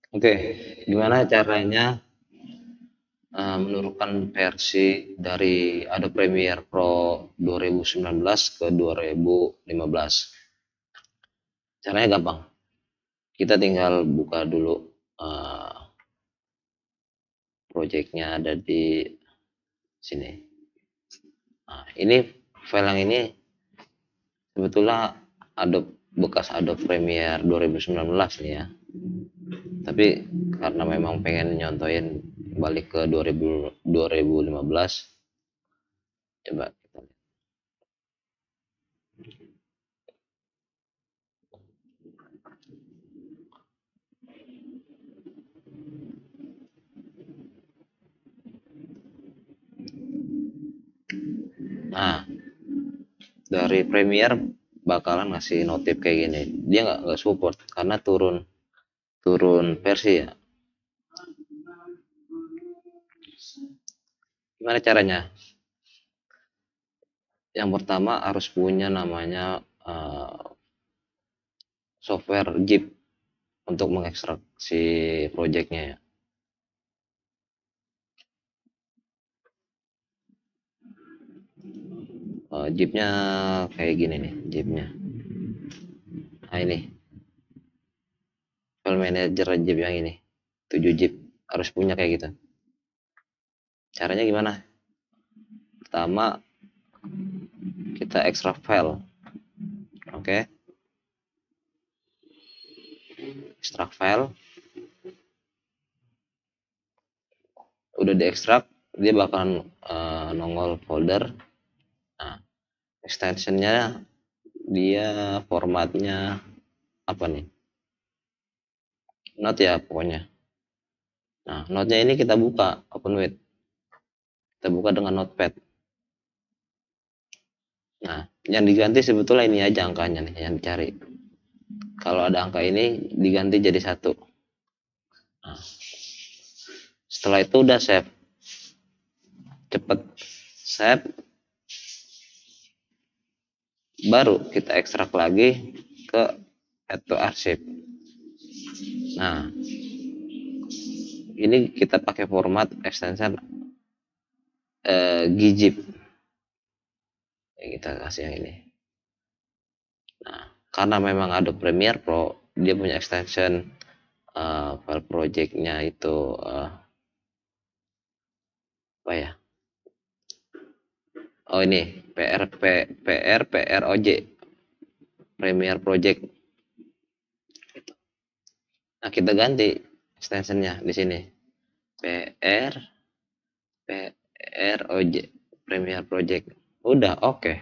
Oke, gimana caranya menurunkan versi dari Adobe Premiere Pro 2019 ke 2015? Caranya gampang. Kita tinggal buka dulu eh, projectnya ada di sini. Nah, ini file yang ini sebetulnya Adobe bekas Adobe Premiere 2019 nih ya. Tapi karena memang pengen nyontoin balik ke 2015, coba kita lihat. Nah, dari Premiere bakalan ngasih notif kayak gini. Dia nggak support karena turun turun versi ya. Gimana caranya? Yang pertama harus punya namanya software zip untuk mengekstrak si projectnya ya. Zipnya kayak gini nih, zipnya. Nah ini, file manager zip yang ini, 7 zip harus punya kayak gitu. Caranya gimana? Pertama kita ekstrak file, oke? Ekstrak file, udah diekstrak, dia bakalan nongol folder. Nah, extensionnya dia formatnya apa nih? Note ya pokoknya. Nah, note-nya ini kita buka open with. Kita buka dengan notepad. Nah, yang diganti sebetulnya ini aja angkanya nih yang dicari. Kalau ada angka ini diganti jadi satu. Nah, setelah itu udah save. Cepet save, baru kita ekstrak lagi ke add to archive. Nah, ini kita pakai format extension gzip. Ya, kita kasih yang ini. Nah, karena memang Adobe Premiere Pro dia punya extension file projectnya itu apa ya? Oh ini PROJ Premiere Project. Nah, kita ganti extensionnya di sini. PR PROJ Premiere Project. Udah oke. Okay.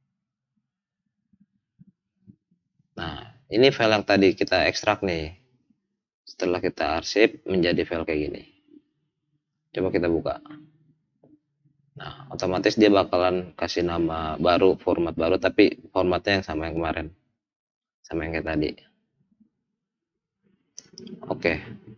Nah, ini file yang tadi kita ekstrak nih. Setelah kita arsip menjadi file kayak gini. Coba kita buka. Nah, otomatis dia bakalan kasih nama baru, format baru, tapi formatnya yang sama yang kemarin. Sama yang kayak tadi. Oke.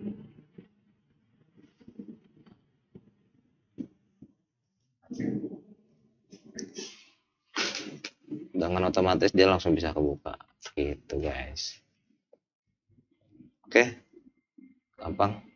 Dengan otomatis dia langsung bisa kebuka. Gitu guys. Oke, gampang.